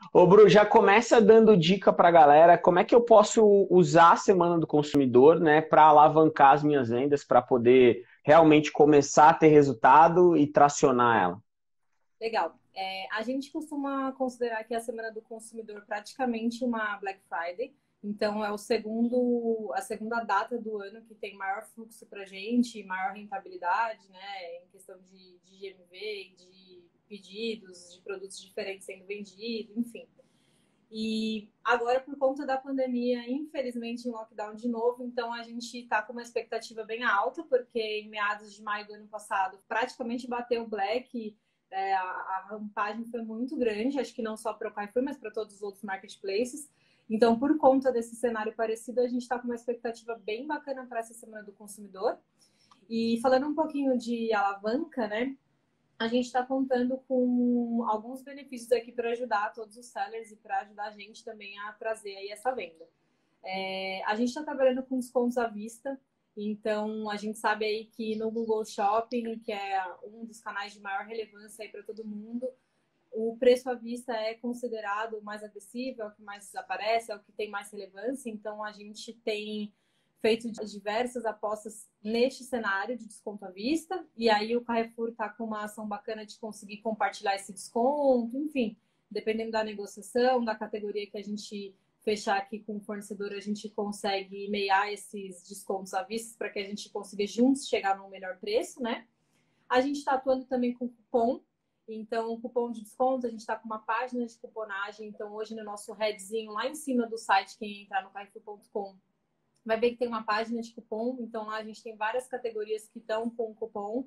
Ô, Bru, já começa dando dica para a galera como é que eu posso usar a Semana do Consumidor, né, para alavancar as minhas vendas, para poder realmente começar a ter resultado e tracionar ela. Legal. A gente costuma considerar que a Semana do Consumidor praticamente uma Black Friday. Então, a segunda data do ano que tem maior fluxo para a gente, maior rentabilidade, né, em questão de GMV, de pedidos, de produtos diferentes sendo vendidos, enfim. E agora, por conta da pandemia, infelizmente em lockdown de novo, então a gente está com uma expectativa bem alta, porque em meados de maio do ano passado praticamente bateu o Black, a rampagem foi muito grande, acho que não só para o Carrefour, mas para todos os outros marketplaces. Então, por conta desse cenário parecido, a gente está com uma expectativa bem bacana para essa Semana do Consumidor. E falando um pouquinho de alavanca, né? A gente está contando com alguns benefícios aqui para ajudar todos os sellers e para ajudar a gente também a trazer aí essa venda. A gente está trabalhando com descontos à vista, então a gente sabe aí que no Google Shopping, que é um dos canais de maior relevância aí para todo mundo, o preço à vista é considerado o mais agressivo, é o que mais aparece, é o que tem mais relevância, então a gente tem feito diversas apostas neste cenário de desconto à vista, e aí o Carrefour está com uma ação bacana de conseguir compartilhar esse desconto, enfim, dependendo da negociação, da categoria que a gente fechar aqui com o fornecedor, a gente consegue meiar esses descontos à vista para que a gente consiga juntos chegar no melhor preço, né? A gente está atuando também com cupom, então cupom de desconto, a gente está com uma página de cuponagem, então hoje no nosso headzinho lá em cima do site, quem entrar no carrefour.com vai ver que tem uma página de cupom, então lá a gente tem várias categorias que estão com cupom,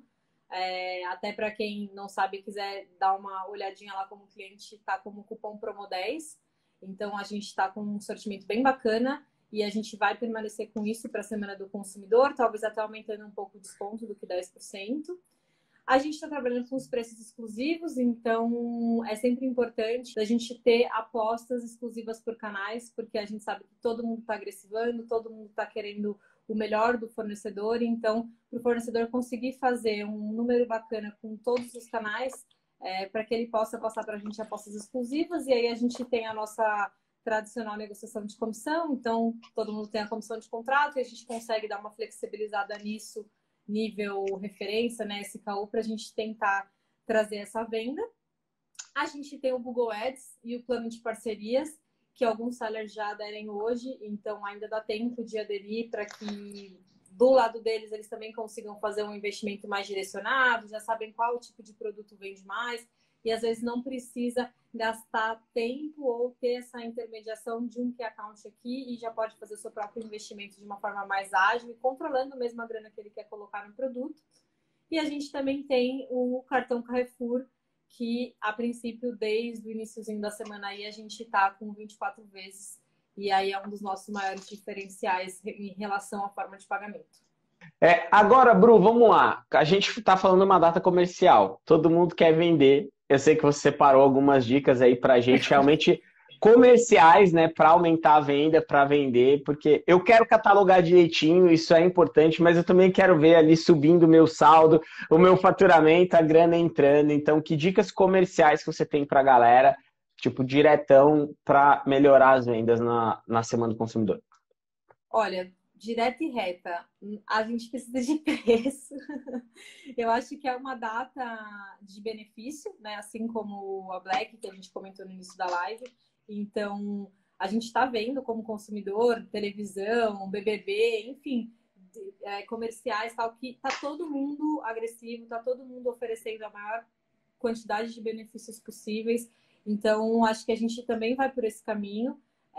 até para quem não sabe e quiser dar uma olhadinha lá como cliente, está como cupom Promo10, então a gente está com um sortimento bem bacana e a gente vai permanecer com isso para a Semana do Consumidor, talvez até aumentando um pouco o desconto do que 10%. A gente está trabalhando com os preços exclusivos, então é sempre importante a gente ter apostas exclusivas por canais, porque a gente sabe que todo mundo está agressivando, todo mundo está querendo o melhor do fornecedor, então para o fornecedor conseguir fazer um número bacana com todos os canais, para que ele possa passar para a gente apostas exclusivas, e aí a gente tem a nossa tradicional negociação de comissão, então todo mundo tem a comissão de contrato e a gente consegue dar uma flexibilizada nisso nível referência, né, SKU, para a gente tentar trazer essa venda. A gente tem o Google Ads e o plano de parcerias, que alguns sellers já aderem hoje, então ainda dá tempo de aderir para que do lado deles eles também consigam fazer um investimento mais direcionado, já sabem qual tipo de produto vende mais, e às vezes não precisa gastar tempo ou ter essa intermediação de um key account aqui e já pode fazer o seu próprio investimento de uma forma mais ágil e controlando mesmo a grana que ele quer colocar no produto. E a gente também tem o cartão Carrefour, que a princípio, desde o iníciozinho da semana aí, a gente está com 24 vezes. E aí é um dos nossos maiores diferenciais em relação à forma de pagamento. Agora, Bru, vamos lá. A gente está falando uma data comercial. Todo mundo quer vender. Eu sei que você separou algumas dicas aí para a gente realmente comerciais, né, para aumentar a venda, para vender, porque eu quero catalogar direitinho, isso é importante, mas eu também quero ver ali subindo o meu saldo, o meu faturamento, a grana entrando. Então, que dicas comerciais que você tem para a galera, tipo, diretão, para melhorar as vendas na Semana do Consumidor? Olha, direta e reta, a gente precisa de preço. Eu acho que é uma data de benefício, né? Assim como a Black, que a gente comentou no início da live. Então, a gente está vendo como consumidor, televisão, BBB, enfim, comerciais, tal, que tá todo mundo agressivo, tá todo mundo oferecendo a maior quantidade de benefícios possíveis. Então, acho que a gente também vai por esse caminho.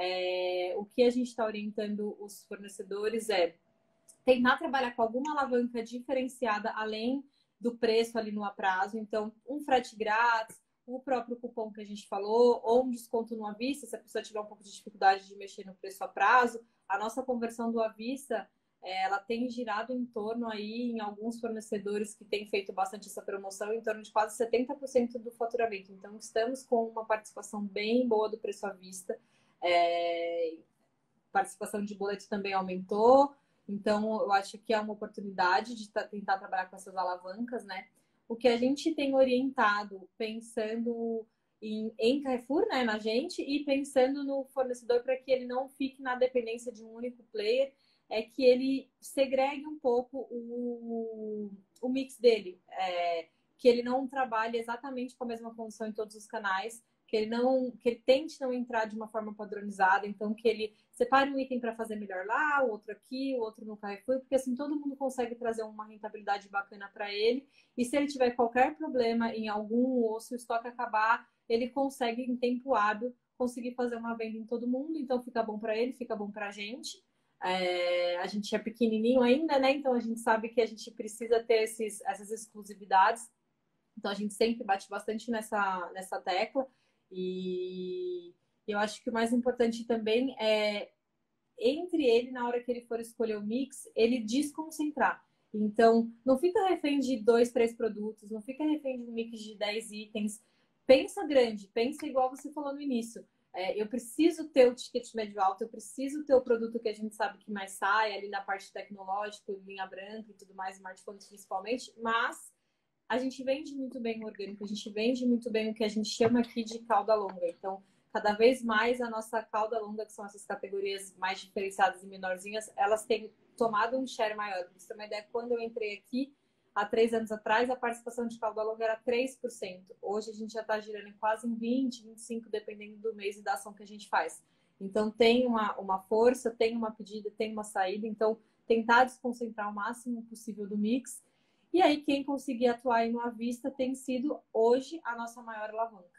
O que a gente está orientando os fornecedores é tentar trabalhar com alguma alavanca diferenciada além do preço ali no aprazo. Então, um frete grátis, o próprio cupom que a gente falou, ou um desconto no à vista, se a pessoa tiver um pouco de dificuldade de mexer no preço a prazo. A nossa conversão do à vista, ela tem girado em torno aí, em alguns fornecedores que têm feito bastante essa promoção, em torno de quase 70% do faturamento. Então, estamos com uma participação bem boa do preço à vista. Participação de boleto também aumentou, então eu acho que é uma oportunidade de tentar trabalhar com essas alavancas, né? O que a gente tem orientado, pensando em Carrefour, né, na gente, e pensando no fornecedor para que ele não fique na dependência de um único player, é que ele segregue um pouco o mix dele, que ele não trabalhe exatamente com a mesma condição em todos os canais, que ele tente não entrar de uma forma padronizada, então que ele separe um item para fazer melhor lá, o outro aqui, o outro no Carrefour, porque assim todo mundo consegue trazer uma rentabilidade bacana para ele, e se ele tiver qualquer problema em algum, ou se o estoque acabar, ele consegue em tempo hábil conseguir fazer uma venda em todo mundo, então fica bom para ele, fica bom para a gente. A gente é pequenininho ainda, né? Então a gente sabe que a gente precisa ter essas exclusividades. Então a gente sempre bate bastante nessa tecla. E eu acho que o mais importante também é, entre ele, na hora que ele for escolher o mix, ele desconcentrar. Então, não fica refém de 2, 3 produtos, não fica refém de um mix de 10 itens. Pensa grande, pensa igual você falou no início. Eu preciso ter o ticket médio alto, eu preciso ter o produto que a gente sabe que mais sai, ali na parte tecnológica, linha branca e tudo mais, smartphones principalmente, mas a gente vende muito bem o orgânico, a gente vende muito bem o que a gente chama aqui de cauda longa. Então, cada vez mais a nossa cauda longa, que são essas categorias mais diferenciadas e menorzinhas, elas têm tomado um share maior. Pra você ter uma ideia, quando eu entrei aqui, há 3 anos atrás, a participação de cauda longa era 3%. Hoje a gente já está girando em quase em 20, 25%, dependendo do mês e da ação que a gente faz. Então, tem uma força, tem uma pedida, tem uma saída. Então, tentar desconcentrar o máximo possível do mix. E aí, quem conseguir atuar aí no à vista tem sido, hoje, a nossa maior alavanca.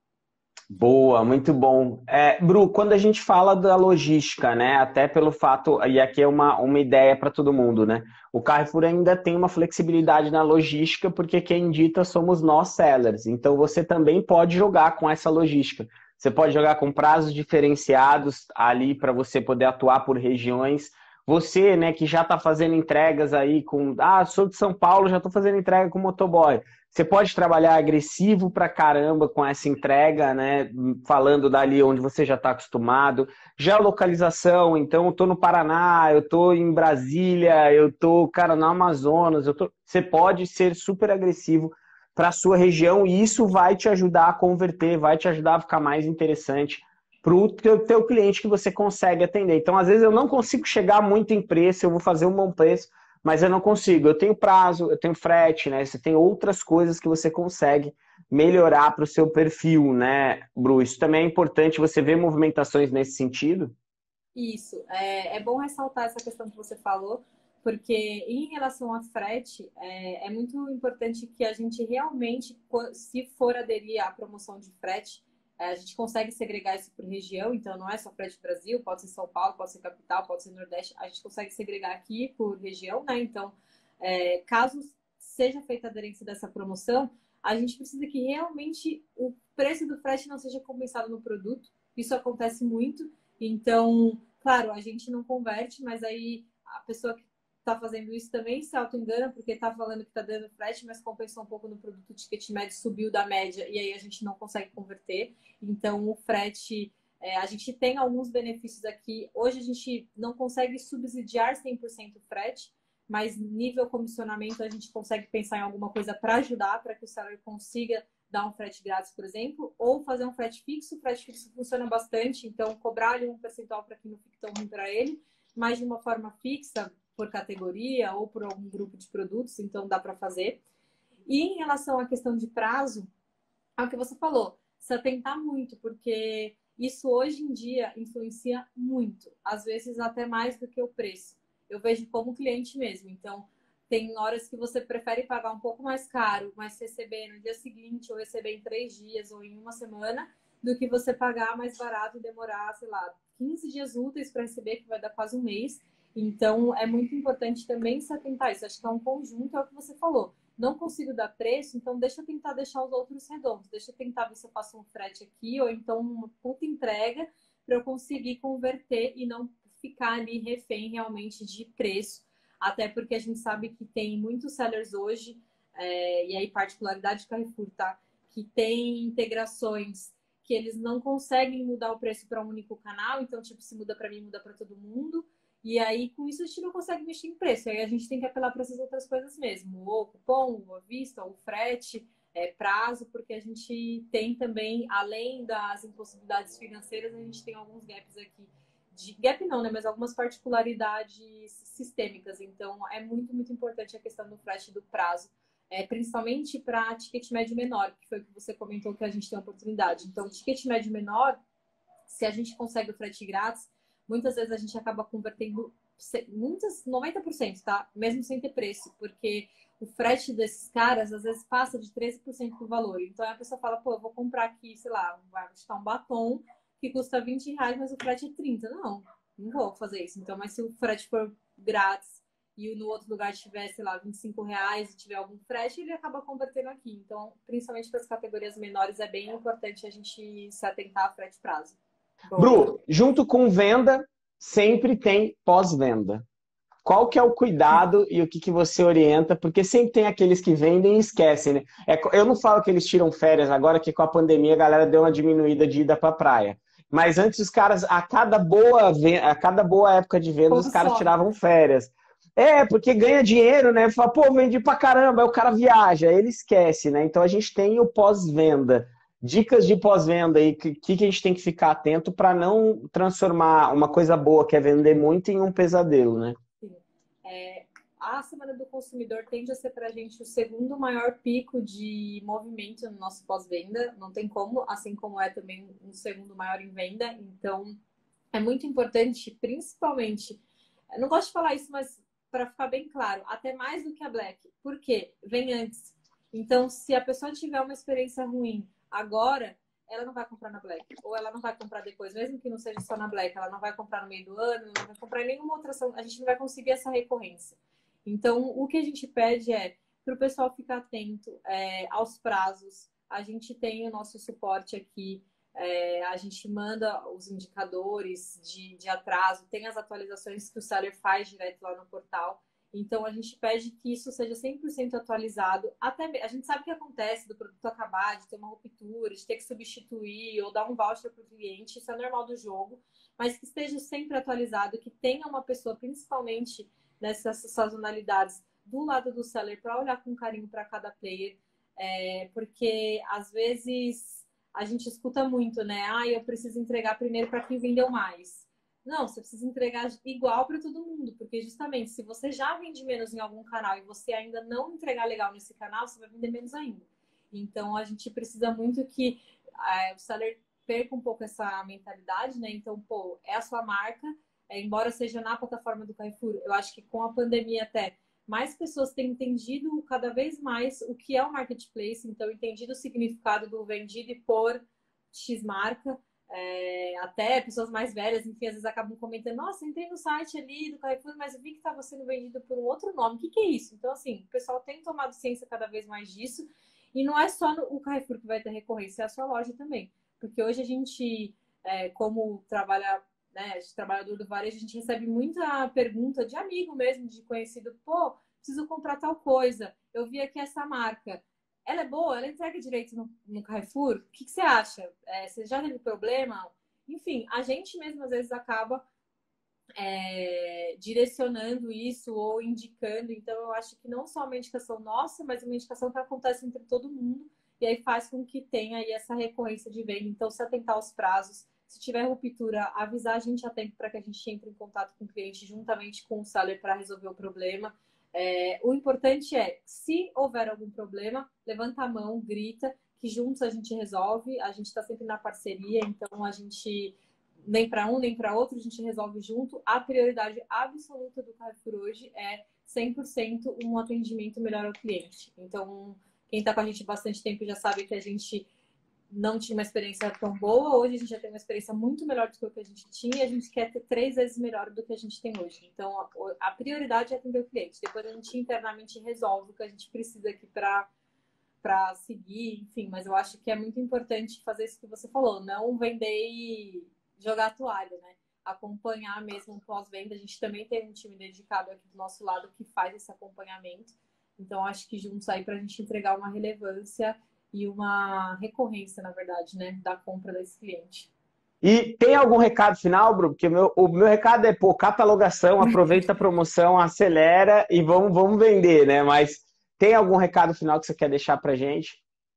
Boa, muito bom. Bru, quando a gente fala da logística, né, até pelo fato, e aqui é uma ideia para todo mundo, né, o Carrefour ainda tem uma flexibilidade na logística, porque quem dita somos nós sellers, então você também pode jogar com essa logística. Você pode jogar com prazos diferenciados ali para você poder atuar por regiões. Você, né, que já está fazendo entregas aí com, sou de São Paulo, já estou fazendo entrega com motoboy. Você pode trabalhar agressivo pra caramba com essa entrega, né? Falando dali onde você já está acostumado. Geolocalização, então eu estou no Paraná, eu estou em Brasília, eu estou, cara, no Amazonas. Você pode ser super agressivo para a sua região e isso vai te ajudar a converter, vai te ajudar a ficar mais interessante para o teu cliente que você consegue atender. Então, às vezes, eu não consigo chegar muito em preço, eu vou fazer um bom preço, mas eu não consigo. Eu tenho prazo, eu tenho frete, né? Você tem outras coisas que você consegue melhorar para o seu perfil, né, Bru? Isso também é importante. Você vê movimentações nesse sentido? Isso. É bom ressaltar essa questão que você falou, porque em relação a frete, é muito importante que a gente realmente, se for aderir à promoção de frete, a gente consegue segregar isso por região, então não é só frete Brasil, pode ser São Paulo, pode ser capital, pode ser Nordeste, a gente consegue segregar aqui por região, né? Então, caso seja feita a aderência dessa promoção, a gente precisa que realmente o preço do frete não seja compensado no produto. Isso acontece muito. Então, claro, a gente não converte, mas aí a pessoa que está fazendo isso também se auto-engana, porque está falando que está dando frete, mas compensou um pouco no produto, o ticket médio subiu da média e aí a gente não consegue converter. Então, o frete, a gente tem alguns benefícios aqui. Hoje a gente não consegue subsidiar 100% o frete, mas nível comissionamento a gente consegue pensar em alguma coisa para ajudar, para que o seller consiga dar um frete grátis, por exemplo, ou fazer um frete fixo. O frete fixo funciona bastante, então cobrar ali um percentual para que não fique tão ruim para ele, mas de uma forma fixa, por categoria ou por algum grupo de produtos, então dá para fazer. E em relação à questão de prazo, é o que você falou, se atentar muito, porque isso hoje em dia influencia muito, às vezes até mais do que o preço. Eu vejo como cliente mesmo, então tem horas que você prefere pagar um pouco mais caro, mas receber no dia seguinte, ou receber em 3 dias, ou em uma semana, do que você pagar mais barato e demorar, sei lá, 15 dias úteis para receber, que vai dar quase um mês. Então, é muito importante também se atentar a isso. Acho que é um conjunto, é o que você falou. Não consigo dar preço, então deixa eu tentar deixar os outros redondos. Deixa eu tentar ver se eu faço um frete aqui, ou então uma puta entrega, para eu conseguir converter e não ficar ali refém realmente de preço. Até porque a gente sabe que tem muitos sellers hoje, e aí particularidade de Carrefour, tá? Que tem integrações que eles não conseguem mudar o preço para um único canal, então, tipo, se muda para mim, muda para todo mundo. E aí, com isso, a gente não consegue mexer em preço. Aí a gente tem que apelar para essas outras coisas mesmo. Ou o cupom, ou a vista, ou o frete. prazo, porque a gente tem também, além das impossibilidades financeiras, a gente tem alguns gaps aqui. Gap não, né? Mas algumas particularidades sistêmicas. Então, é muito, muito importante a questão do frete do prazo. Principalmente para ticket médio menor, que foi o que você comentou que a gente tem oportunidade. Então, ticket médio menor, se a gente consegue o frete grátis, muitas vezes a gente acaba convertendo 90%, tá? Mesmo sem ter preço, porque o frete desses caras, às vezes, passa de 13% do valor. Então, a pessoa fala, pô, eu vou comprar aqui, sei lá, vai custar um batom que custa R$ 20, mas o frete é 30. Não vou fazer isso. Então, mas se o frete for grátis e no outro lugar tiver, sei lá, R$ 25 e tiver algum frete, ele acaba convertendo aqui. Então, principalmente para as categorias menores, é bem importante a gente se atentar a frete prazo. Bru, junto com venda, sempre tem pós-venda. Qual que é o cuidado e o que você orienta? Porque sempre tem aqueles que vendem e esquecem, né? Eu não falo que eles tiram férias agora, que com a pandemia a galera deu uma diminuída de ida pra praia. Mas antes os caras, a cada boa época de venda, os caras tiravam férias. Porque ganha dinheiro, né? Fala, pô, vendi pra caramba, aí o cara viaja, aí ele esquece, né? Então a gente tem o pós-venda. Dicas de pós-venda aí, que a gente tem que ficar atento para não transformar uma coisa boa, que é vender muito, em um pesadelo, né? A Semana do Consumidor tende a ser para a gente o segundo maior pico de movimento no nosso pós-venda. Não tem como, assim como é também um segundo maior em venda. Então, é muito importante, principalmente, eu não gosto de falar isso, mas para ficar bem claro, até mais do que a Black. Por quê? Vem antes. Então, se a pessoa tiver uma experiência ruim agora, ela não vai comprar na Black. Ou ela não vai comprar depois, mesmo que não seja só na Black. Ela não vai comprar no meio do ano, não vai comprar em nenhuma outra ação. A gente não vai conseguir essa recorrência. Então, o que a gente pede é para o pessoal ficar atento aos prazos. A gente tem o nosso suporte aqui. A gente manda os indicadores de atraso, tem as atualizações que o seller faz direto lá no portal. Então, a gente pede que isso seja 100% atualizado. A gente sabe o que acontece do produto acabar, de ter uma ruptura, de ter que substituir ou dar um voucher para o cliente. Isso é normal do jogo, mas que esteja sempre atualizado, que tenha uma pessoa, principalmente nessas sazonalidades, do lado do seller, para olhar com carinho para cada player. Porque, às vezes, a gente escuta muito, né? Eu preciso entregar primeiro para quem vendeu mais. Não, você precisa entregar igual para todo mundo, porque justamente se você já vende menos em algum canal e você ainda não entregar legal nesse canal, você vai vender menos ainda. Então, a gente precisa muito que o seller perca um pouco essa mentalidade, né? Então, pô, é a sua marca, embora seja na plataforma do Carrefour, eu acho que com a pandemia até mais pessoas têm entendido cada vez mais o que é o marketplace, então entendido o significado do vendido e por X marca. Até pessoas mais velhas, enfim, às vezes acabam comentando, nossa, entrei no site ali do Carrefour, mas eu vi que estava sendo vendido por um outro nome. O que é isso? Então, assim, o pessoal tem tomado ciência cada vez mais disso. E não é só o Carrefour que vai ter recorrência, é a sua loja também. Porque hoje a gente, como trabalha, né, de trabalhador do varejo, a gente recebe muita pergunta de amigo mesmo, de conhecido, pô, preciso comprar tal coisa, eu vi aqui essa marca. Ela é boa? Ela entrega direito no Carrefour? O que você acha? Você já teve problema? Enfim, a gente mesmo às vezes acaba direcionando isso ou indicando. Então, eu acho que não só uma indicação nossa, mas uma indicação que acontece entre todo mundo e aí faz com que tenha aí essa recorrência de venda. Então, se atentar aos prazos, se tiver ruptura, avisar a gente a tempo para que a gente entre em contato com o cliente juntamente com o seller para resolver o problema. O importante é, se houver algum problema, levanta a mão, grita, que juntos a gente resolve. A gente está sempre na parceria, então a gente nem para um nem para outro, a gente resolve junto. A prioridade absoluta do Carrefour hoje é 100% um atendimento melhor ao cliente. Então, quem está com a gente bastante tempo já sabe que a gente não tinha uma experiência tão boa. Hoje a gente já tem uma experiência muito melhor do que o que a gente tinha e a gente quer ter 3 vezes melhor do que a gente tem hoje. Então, a prioridade é atender o cliente. Depois a gente internamente resolve o que a gente precisa aqui para seguir, enfim. Mas eu acho que é muito importante fazer isso que você falou, não vender e jogar a toalha, né? Acompanhar mesmo o pós-venda. A gente também tem um time dedicado aqui do nosso lado que faz esse acompanhamento. Então, acho que juntos aí para a gente entregar uma relevância e uma recorrência, na verdade, né, da compra desse cliente. E tem algum recado final, Bruno? Porque o meu recado é, pô, catalogação, aproveita a promoção, acelera e vamos vender, né? Mas tem algum recado final que você quer deixar pra gente?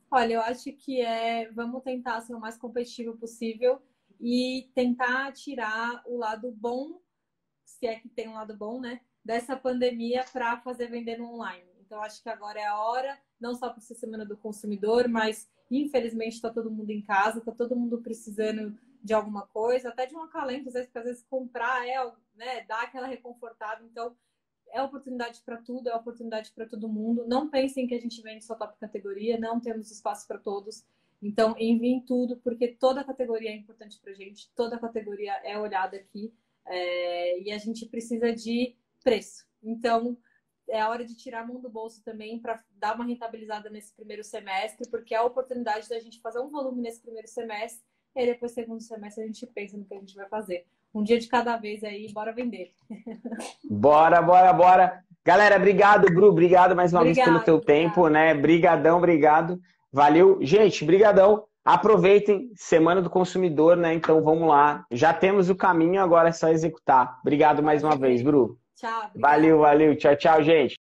Olha, eu acho que vamos tentar ser o mais competitivo possível e tentar tirar o lado bom, se é que tem um lado bom, né, dessa pandemia para fazer vender no online. Então, acho que agora é a hora, não só por ser Semana do Consumidor, mas infelizmente está todo mundo em casa, está todo mundo precisando de alguma coisa, até de um acalento, às vezes comprar né, dar aquela reconfortada. Então, é oportunidade para tudo, é oportunidade para todo mundo. Não pensem que a gente vende só top categoria, não temos espaço para todos. Então, enviem tudo, porque toda categoria é importante para a gente, toda categoria é olhada aqui, e a gente precisa de preço. Então, é a hora de tirar a mão do bolso também para dar uma rentabilizada nesse primeiro semestre, porque é a oportunidade da gente fazer um volume nesse primeiro semestre, e aí depois, segundo semestre, a gente pensa no que a gente vai fazer. Um dia de cada vez aí, bora vender. Bora, bora, bora. Galera, obrigado, Bru. Obrigado mais uma vez pelo teu tempo, Obrigada. né? Brigadão, obrigado. Valeu. Gente, brigadão. Aproveitem, Semana do Consumidor, né? Então vamos lá. Já temos o caminho, agora é só executar. Obrigado mais Bora uma vez, fazer. Bru. Tchau, obrigada. Valeu, valeu. Tchau, tchau, gente.